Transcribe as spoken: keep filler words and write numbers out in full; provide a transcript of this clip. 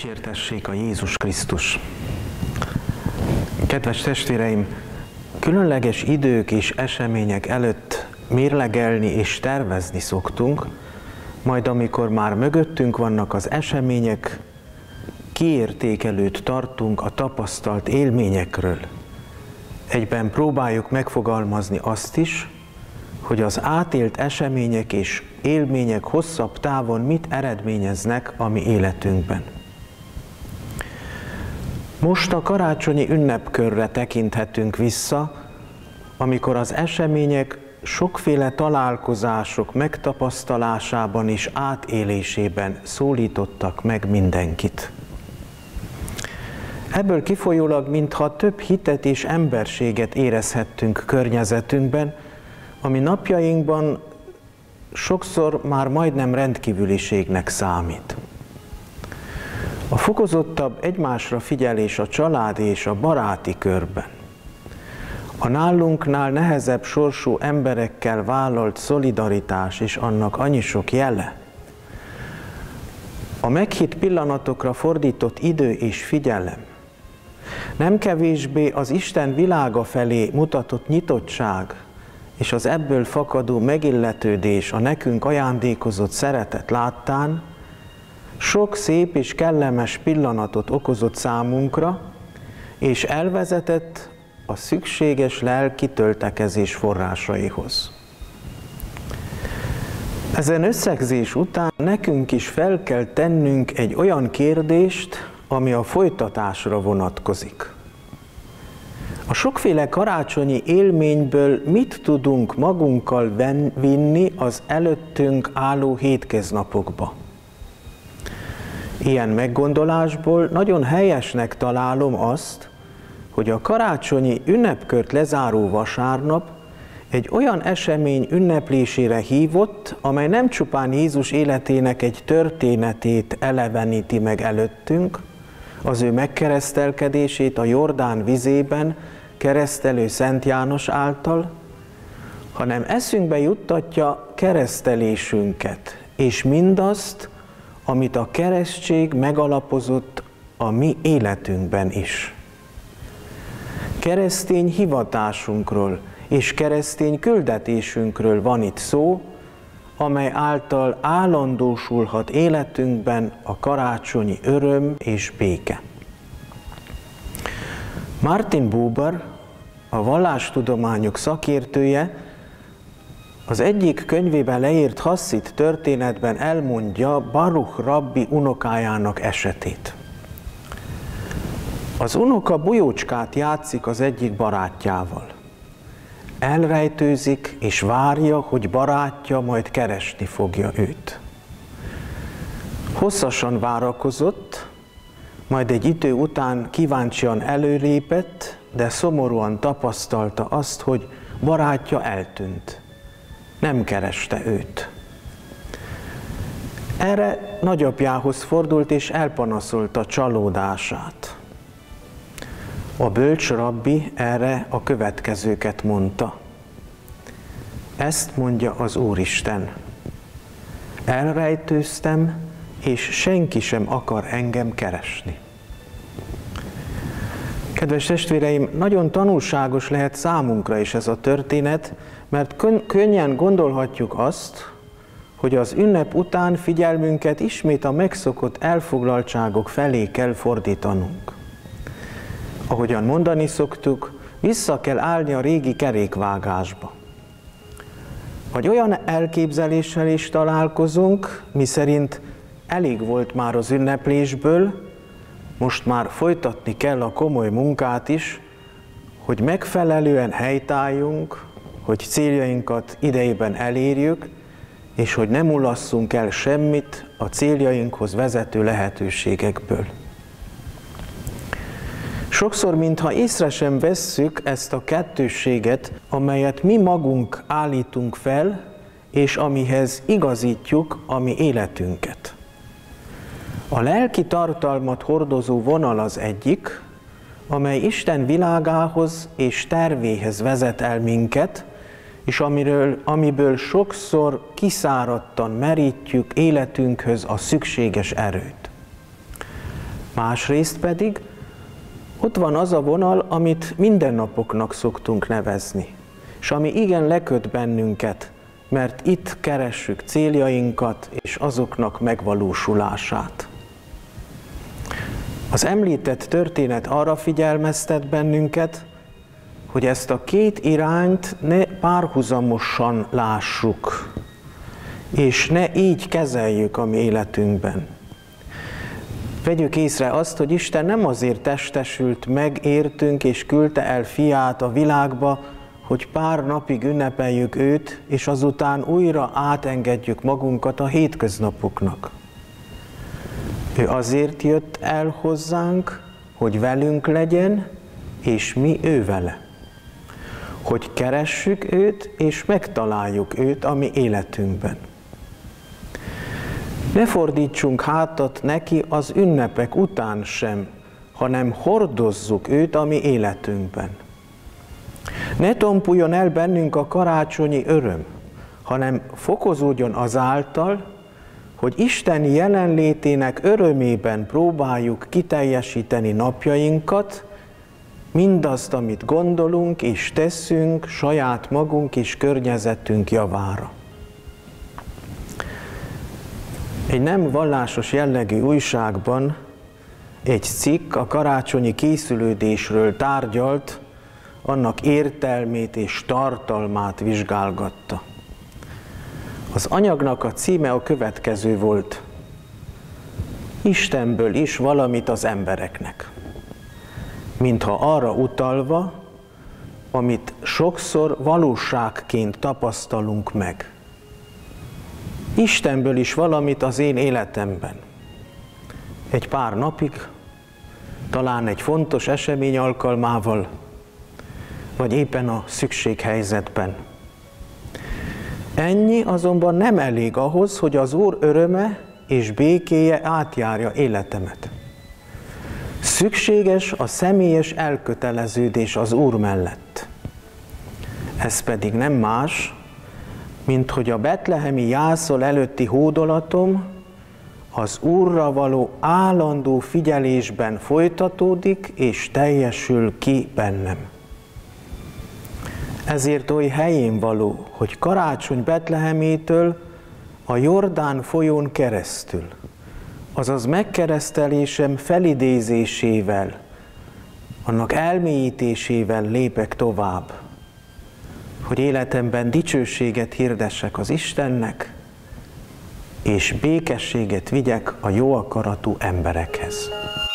Dicsértessék a Jézus Krisztus! Kedves testvéreim, különleges idők és események előtt mérlegelni és tervezni szoktunk, majd amikor már mögöttünk vannak az események, kiértékelőt tartunk a tapasztalt élményekről. Egyben próbáljuk megfogalmazni azt is, hogy az átélt események és élmények hosszabb távon mit eredményeznek a mi életünkben. Most a karácsonyi ünnepkörre tekinthetünk vissza, amikor az események sokféle találkozások megtapasztalásában és átélésében szólítottak meg mindenkit. Ebből kifolyólag mintha több hitet és emberséget érezhettünk környezetünkben, ami napjainkban sokszor már majdnem rendkívüliségnek számít. A fokozottabb egymásra figyelés a családi és a baráti körben, a nálunknál nehezebb sorsú emberekkel vállalt szolidaritás és annak annyi sok jele, a meghitt pillanatokra fordított idő és figyelem, nem kevésbé az Isten világa felé mutatott nyitottság és az ebből fakadó megilletődés, a nekünk ajándékozott szeretet láttán sok szép és kellemes pillanatot okozott számunkra, és elvezetett a szükséges lelki töltekezés forrásaihoz. Ezen összegzés után nekünk is fel kell tennünk egy olyan kérdést, ami a folytatásra vonatkozik. A sokféle karácsonyi élményből mit tudunk magunkkal vinni az előttünk álló hétköznapokba? Ilyen meggondolásból nagyon helyesnek találom azt, hogy a karácsonyi ünnepkört lezáró vasárnap egy olyan esemény ünneplésére hívott, amely nem csupán Jézus életének egy történetét eleveníti meg előttünk, az ő megkeresztelkedését a Jordán vizében keresztelő Szent János által, hanem eszünkbe juttatja keresztelésünket, és mindazt, amit a keresztség megalapozott a mi életünkben is. Keresztény hivatásunkról és keresztény küldetésünkről van itt szó, amely által állandósulhat életünkben a karácsonyi öröm és béke. Martin Buber, a vallástudományok szakértője, az egyik könyvében leírt hasszit történetben elmondja Baruch rabbi unokájának esetét. Az unoka bujócskát játszik az egyik barátjával. Elrejtőzik és várja, hogy barátja majd keresni fogja őt. Hosszasan várakozott, majd egy idő után kíváncsian előlépett, de szomorúan tapasztalta azt, hogy barátja eltűnt. Nem kereste őt. Erre nagyapjához fordult és elpanaszolta csalódását. A bölcs rabbi erre a következőket mondta. Ezt mondja az Úristen. Elrejtőztem, és senki sem akar engem keresni. Kedves testvéreim, nagyon tanulságos lehet számunkra is ez a történet, mert könnyen gondolhatjuk azt, hogy az ünnep után figyelmünket ismét a megszokott elfoglaltságok felé kell fordítanunk. Ahogyan mondani szoktuk, vissza kell állni a régi kerékvágásba. Vagy olyan elképzeléssel is találkozunk, miszerint elég volt már az ünneplésből, most már folytatni kell a komoly munkát is, hogy megfelelően helytálljunk, hogy céljainkat idejében elérjük, és hogy ne mulasszunk el semmit a céljainkhoz vezető lehetőségekből. Sokszor, mintha észre sem vesszük ezt a kettősséget, amelyet mi magunk állítunk fel, és amihez igazítjuk a mi életünket. A lelki tartalmat hordozó vonal az egyik, amely Isten világához és tervéhez vezet el minket, és amiről, amiből sokszor kiszáradtan merítjük életünkhöz a szükséges erőt. Másrészt pedig ott van az a vonal, amit mindennapoknak szoktunk nevezni, és ami igen leköt bennünket, mert itt keressük céljainkat és azoknak megvalósulását. Az említett történet arra figyelmeztet bennünket, hogy ezt a két irányt ne párhuzamosan lássuk, és ne így kezeljük a mi életünkben. Vegyük észre azt, hogy Isten nem azért testesült meg, értünk és küldte el fiát a világba, hogy pár napig ünnepeljük őt, és azután újra átengedjük magunkat a hétköznapoknak. Ő azért jött el hozzánk, hogy velünk legyen, és mi ő vele. Hogy keressük őt, és megtaláljuk őt a mi életünkben. Ne fordítsunk hátat neki az ünnepek után sem, hanem hordozzuk őt a mi életünkben. Ne tompuljon el bennünk a karácsonyi öröm, hanem fokozódjon azáltal, hogy Isten jelenlétének örömében próbáljuk kiteljesíteni napjainkat, mindazt, amit gondolunk és teszünk saját magunk és környezetünk javára. Egy nem vallásos jellegű újságban egy cikk a karácsonyi készülődésről tárgyalt, annak értelmét és tartalmát vizsgálgatta. Az anyagnak a címe a következő volt: Istenből is valamit az embereknek. Mintha arra utalva, amit sokszor valóságként tapasztalunk meg. Istenből is valamit az én életemben. Egy pár napig, talán egy fontos esemény alkalmával, vagy éppen a szükséghelyzetben. Ennyi azonban nem elég ahhoz, hogy az Úr öröme és békéje átjárja életemet. Szükséges a személyes elköteleződés az Úr mellett. Ez pedig nem más, mint hogy a betlehemi jászol előtti hódolatom az Úrra való állandó figyelésben folytatódik és teljesül ki bennem. Ezért oly helyén való, hogy karácsony Betlehemétől a Jordán folyón keresztül, azaz megkeresztelésem felidézésével, annak elmélyítésével lépek tovább, hogy életemben dicsőséget hirdessek az Istennek, és békességet vigyek a jó akaratú emberekhez.